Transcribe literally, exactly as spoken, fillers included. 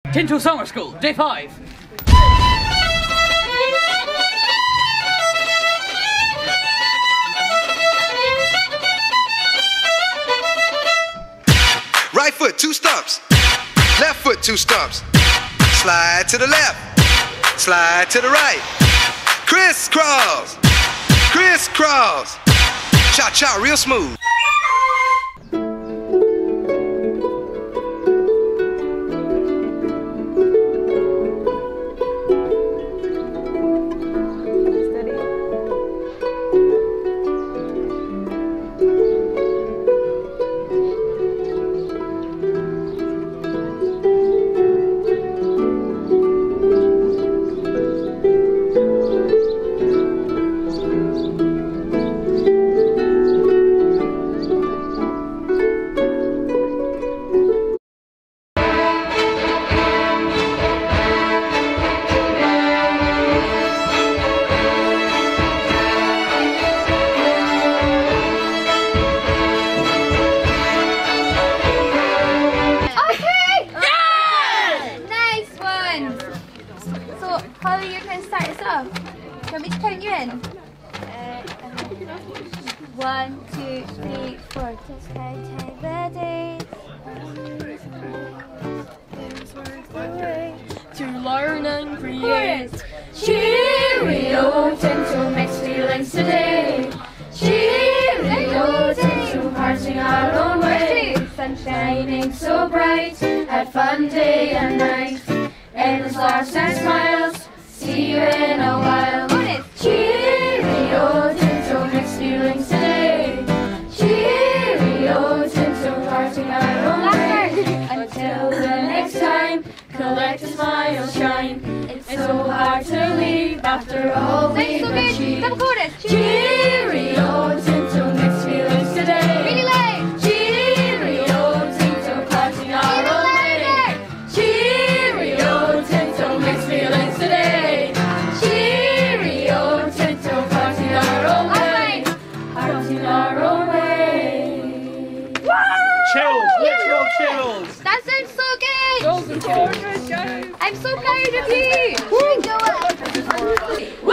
Tinto Summer School, day five. Right foot, two stumps. Left foot, two stumps. Slide to the left. Slide to the right. Crisscross. Crisscross. Cha-cha, real smooth. How are you going to start us off? Do you want me to count you in? Uh, One, two, three, four. Just count the days. To learn and create. Cheerio, Tinto mixed feelings today. Cheerio, Tinto parsing our own way. Sun shining so bright, had fun day and night. Endless laughs and smiles, see you in a while. Cheerio, Tinto mixed feelings today. Cheerio, Tinto parsing our own way. Until the next time, collect a smile, shine. It's so hard to leave after all we've achieved. Cheerio, Tinto mixed feelings today. Really loud. Cheerio, Tinto parsing our own way. Cheerio, Tinto mixed feelings today. Cheerio, Tinto parsing our own way. Parsing our own way. Chills, literal chills. That sounds so good. Golden children, go. I'm so proud of you. Go up.